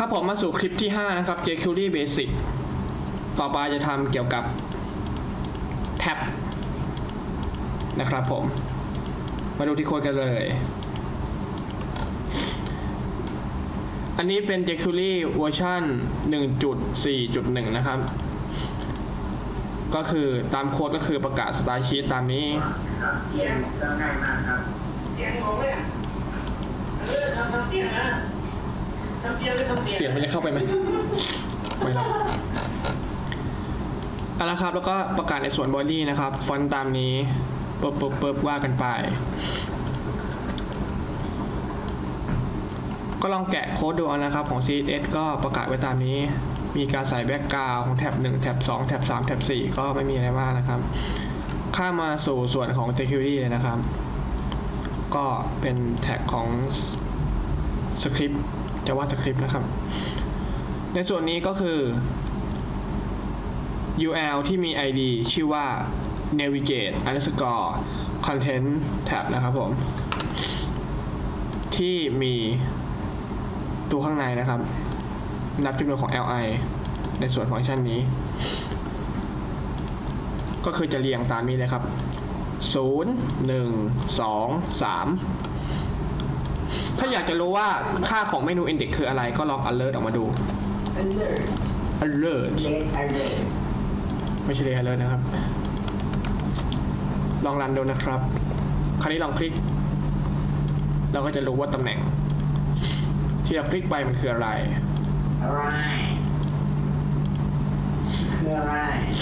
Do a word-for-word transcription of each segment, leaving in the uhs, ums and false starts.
ครับผมมาสู่คลิปที่ห้านะครับ jQuery Basic ต่อไปจะทำเกี่ยวกับแท็บนะครับผมมาดูที่โค้ดกันเลยอันนี้เป็น jQuery เวอร์ชัน หนึ่งจุดสี่จุดหนึ่ง นะครับก็คือตามโค้ดก็คือประกาศสไตล์ชีตตามนี้เสียงง่ายมากครับเสียงของเนี่ยเออทำทำเสียงนะทำเสียงหรือทำเสียงเสียงมันจะเข้าไปไหมไม่ครับเอาละครับแล้วก็ประกาศในส่วนบอดี้นะครับฟอนต์ตามนี้ปึ๊บปึ๊บปึ๊บว่ากันไปก็ลองแกะโค้ดดูนะครับของ ซี เอส เอส ก็ประกาศไว้ตามนี้มีการใส่แบ็กกราวด์ของแท็บหนึ่งแท็บสองแท็บสามแท็บสี่ก็ไม่มีอะไรมากนะครับข้ามาสู่ส่วนของ jQuery เลยนะครับก็เป็นแท็กของสคริปต์จะว่าสคริปต์นะครับในส่วนนี้ก็คือ ยู แอล ที่มี ไอ ดี ชื่อว่า navigate underscore content tab นะครับผมที่มีตัวข้างในนะครับนับจำนวนของ แอล ไอ ในส่วนฟังก์ชันนี้ก็คือจะเรียงตามนี้เลยครับศูนย์ หนึ่ง สอง สามถ้าอยากจะรู้ว่าค่าของเมนู index คืออะไรก็ลอง alert ออกมาดู alert alert ไม่ใช่ alert นะครับลองรันดูนะครับคราวนี้ลองคลิกเราก็จะรู้ว่าตำแหน่งที่เราคลิกไปมันคืออะไรอะไรคืออะไร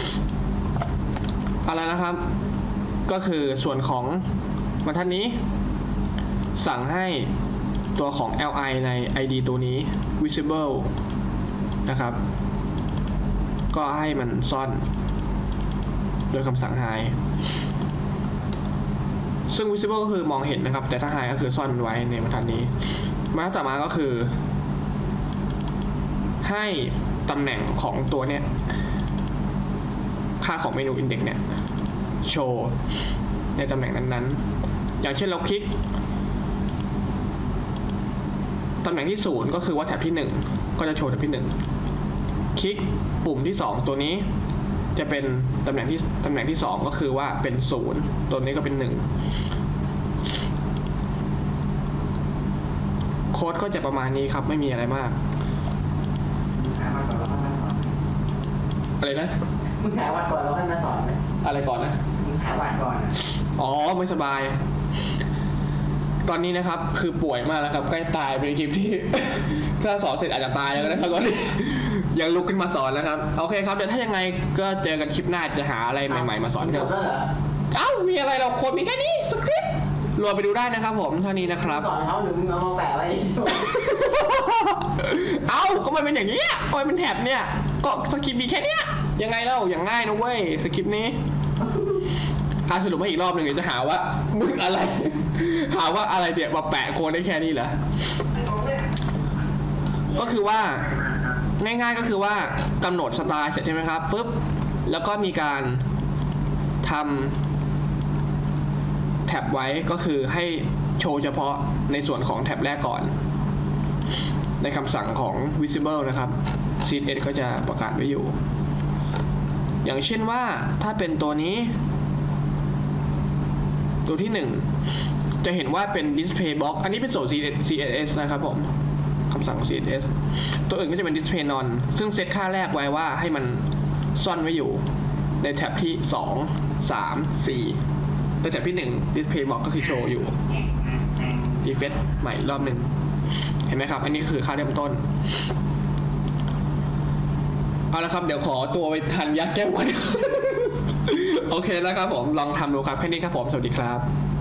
อะไรนะครับก็คือส่วนของบรรทัดนี้สั่งให้ตัวของ แอล ไอ ใน ไอ ดี ตัวนี้ visible นะครับก็ให้มันซ่อนโดยคำสั่ง hide ซึ่ง visible ก็คือมองเห็นนะครับแต่ถ้า hide ก็คือซ่อนมันไว้ในบรรทัดนี้บรรทัดต่อมาก็คือให้ตำแหน่งของตัวเนี้ยค่าของเมนู index เนี่ยโชว์ในตำแหน่งนั้นๆอย่างเช่นเราคลิกตำแหน่งที่ศูนย์ก็คือว่าแท็บที่หนึ่งก็จะโชว์แท็บที่หนึ่งคลิกปุ่มที่สองตัวนี้จะเป็นตำแหน่งที่ตำแหน่งที่สองก็คือว่าเป็นศูนย์ตัวนี้ก็เป็นหนึ่งโค้ดก็จะประมาณนี้ครับไม่มีอะไรมากอะไรนะมึงหาวัดก่อนแล้วให้มาสอนไหมอะไรก่อนนะมึงหาวัดก่อนอ๋อไม่สบายตอนนี้นะครับคือป่วยมากแล้วครับใกล้ตายเป็นคลิปที่ถ้าสอนเสร็จอาจจะตายแล้วนะครับตอนนี้ยังลุกขึ้นมาสอนนะครับโอเคครับเดี๋ยวถ้ายังไงก็เจอกันคลิปหน้าจะหาอะไรใหม่ๆมาสอนครับเอ้ามีอะไรเราโค้ดมีแค่นี้สคริปต์รวมไปดูได้นะครับผมเท่านี้นะครับสอนเขาหรือมึงเอามาแปะไว้เอ้าก็มันเป็นอย่างนี้ก็มันเป็นแท็บเนี่ยก็สคริปต์มีแค่นี้ยังไงเล่าอย่างง่ายนะเว้ยสคริปต์นี้ถ้าสรุปมาอีกรอบหนึ่งเดี๋ยวจะหาว่ามึงอะไรหาว่าอะไรเดี๋ยวมาแปะโค้ดได้แค่นี้เหรอก็คือว่าง่ายๆก็คือว่ากำหนดสไตล์เสร็จใช่ไหมครับปึ๊บแล้วก็มีการทำแท็บไว้ก็คือให้โชว์เฉพาะในส่วนของแท็บแรกก่อนในคำสั่งของ visible นะครับ ซี เอส เอส ก็จะประกาศไว้อยู่อย่างเช่นว่าถ้าเป็นตัวนี้ตัวที่หนึ่งจะเห็นว่าเป็น display box อันนี้เป็นส่วน ซี เอส เอส นะครับผมคำสั่ง ซี เอส เอส ตัวอื่นก็จะเป็น display none ซึ่งเซตค่าแรกไว้ว่าให้มันซ่อนไว้อยู่ในแท็บที่สอง สาม สี่แต่แท็บที่หนึ่ง display box ก็คือโชว์อยู่ refresh ใหม่รอบหนึ่งเห็นไหมครับอันนี้คือค่าเริ่มต้นเอาละครับเดี๋ยวขอตัวไปทานยาแก้ปวดโอเคแล้วครับผมลองทำดูครับแค่นี้ครับผมสวัสดีครับ